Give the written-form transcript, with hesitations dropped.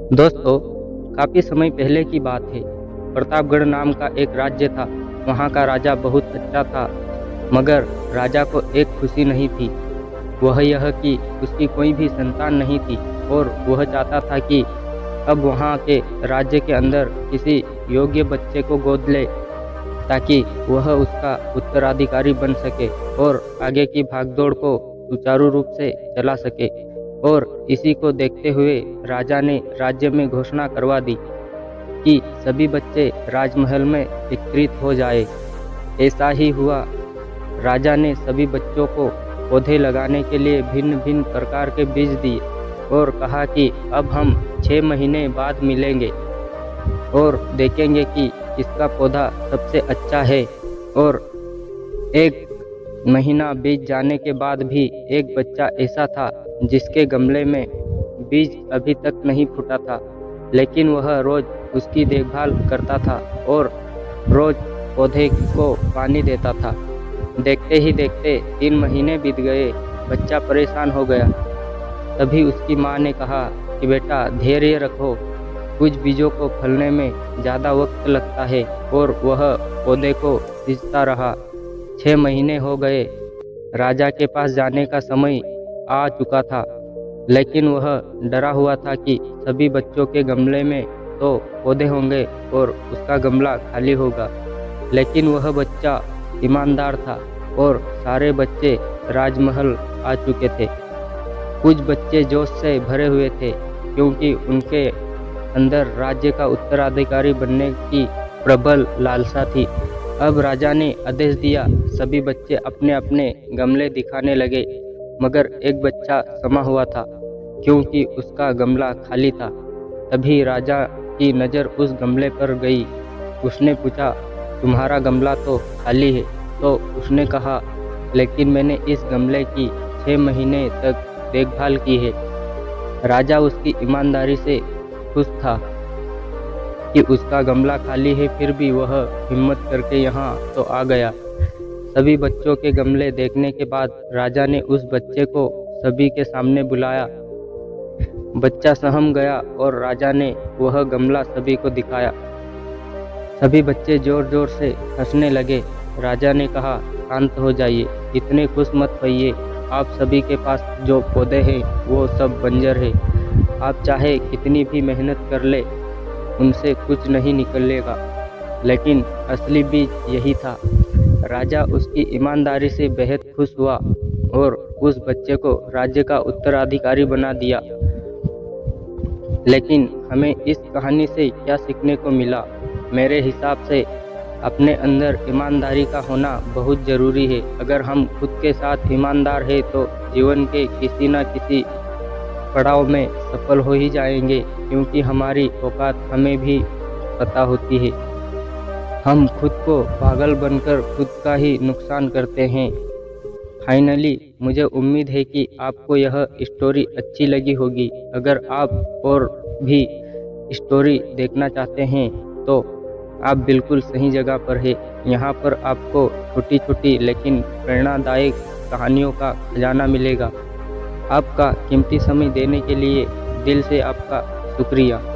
दोस्तों, काफ़ी समय पहले की बात है। प्रतापगढ़ नाम का एक राज्य था। वहाँ का राजा बहुत अच्छा था, मगर राजा को एक खुशी नहीं थी। वह यह कि उसकी कोई भी संतान नहीं थी और वह चाहता था कि अब वहाँ के राज्य के अंदर किसी योग्य बच्चे को गोद ले, ताकि वह उसका उत्तराधिकारी बन सके और आगे की भागदौड़ को सुचारू रूप से चला सके। और इसी को देखते हुए राजा ने राज्य में घोषणा करवा दी कि सभी बच्चे राजमहल में एकत्रित हो जाए। ऐसा ही हुआ। राजा ने सभी बच्चों को पौधे लगाने के लिए भिन्न भिन्न प्रकार के बीज दिए और कहा कि अब हम 6 महीने बाद मिलेंगे और देखेंगे कि किसका पौधा सबसे अच्छा है। और 1 महीना बीत जाने के बाद भी एक बच्चा ऐसा था जिसके गमले में बीज अभी तक नहीं फूटा था, लेकिन वह रोज उसकी देखभाल करता था और रोज पौधे को पानी देता था। देखते ही देखते 3 महीने बीत गए। बच्चा परेशान हो गया। तभी उसकी माँ ने कहा कि बेटा, धैर्य रखो, कुछ बीजों को फलने में ज़्यादा वक्त लगता है। और वह पौधे को सींचता रहा। 6 महीने हो गए। राजा के पास जाने का समय आ चुका था, लेकिन वह डरा हुआ था कि सभी बच्चों के गमले में तो पौधे होंगे और उसका गमला खाली होगा। लेकिन वह बच्चा ईमानदार था और सारे बच्चे राजमहल आ चुके थे। कुछ बच्चे जोश से भरे हुए थे, क्योंकि उनके अंदर राज्य का उत्तराधिकारी बनने की प्रबल लालसा थी। अब राजा ने आदेश दिया, सभी बच्चे अपने अपने गमले दिखाने लगे, मगर एक बच्चा समा हुआ था, क्योंकि उसका गमला खाली था। तभी राजा की नज़र उस गमले पर गई। उसने पूछा, तुम्हारा गमला तो खाली है? तो उसने कहा, लेकिन मैंने इस गमले की 6 महीने तक देखभाल की है। राजा उसकी ईमानदारी से खुश था कि उसका गमला खाली है, फिर भी वह हिम्मत करके यहाँ तो आ गया। सभी बच्चों के गमले देखने के बाद राजा ने उस बच्चे को सभी के सामने बुलाया। बच्चा सहम गया और राजा ने वह गमला सभी को दिखाया। सभी बच्चे जोर जोर से हंसने लगे। राजा ने कहा, शांत हो जाइए, इतने खुश मत होइए। आप सभी के पास जो पौधे हैं वो सब बंजर है। आप चाहे कितनी भी मेहनत कर ले, उनसे कुछ नहीं निकलेगा। लेकिन असली बीज यही था। राजा उसकी ईमानदारी से बेहद खुश हुआ और उस बच्चे को राज्य का उत्तराधिकारी बना दिया। लेकिन हमें इस कहानी से क्या सीखने को मिला? मेरे हिसाब से अपने अंदर ईमानदारी का होना बहुत ज़रूरी है। अगर हम खुद के साथ ईमानदार हैं तो जीवन के किसी न किसी पड़ाव में सफल हो ही जाएंगे, क्योंकि हमारी औकात हमें भी पता होती है। हम खुद को पागल बनकर खुद का ही नुकसान करते हैं। फाइनली मुझे उम्मीद है कि आपको यह स्टोरी अच्छी लगी होगी। अगर आप और भी स्टोरी देखना चाहते हैं तो आप बिल्कुल सही जगह पर हैं। यहाँ पर आपको छोटी छोटी लेकिन प्रेरणादायक कहानियों का खजाना मिलेगा। आपका कीमती समय देने के लिए दिल से आपका शुक्रिया।